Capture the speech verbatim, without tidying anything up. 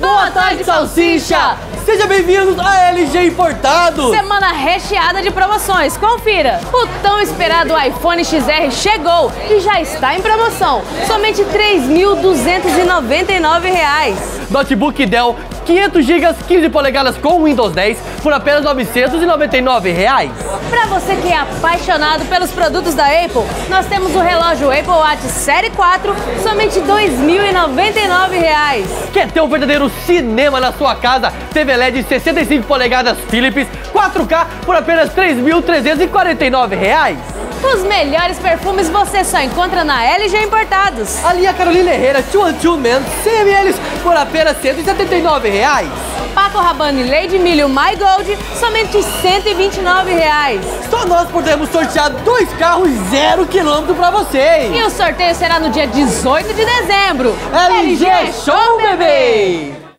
Boa tarde, salsicha! Seja bem-vindos a L G Importados! Semana recheada de promoções, confira! O tão esperado iPhone X R chegou e já está em promoção, somente três mil duzentos e noventa e nove reais. Notebook Dell quinhentos gigas, quinze polegadas com Windows dez por apenas novecentos e noventa e nove reais. Para você que é apaixonado pelos produtos da Apple, nós temos o relógio Apple Watch Série quatro, somente dois mil e noventa e nove reais. Quer ter um verdadeiro cinema na sua casa? T V L E D sessenta e cinco polegadas Philips quatro K por apenas três mil trezentos e quarenta e nove reais. Os melhores perfumes você só encontra na L G Importados. A linha Carolina Herrera dois doze Men cem mililitros por apenas cento e setenta e nove reais. Paco Rabanne Lady Milho My Gold, somente cento e vinte e nove reais. Só nós podemos sortear dois carros zero quilômetro para vocês. E o sorteio será no dia dezoito de dezembro. L G Show, bebê!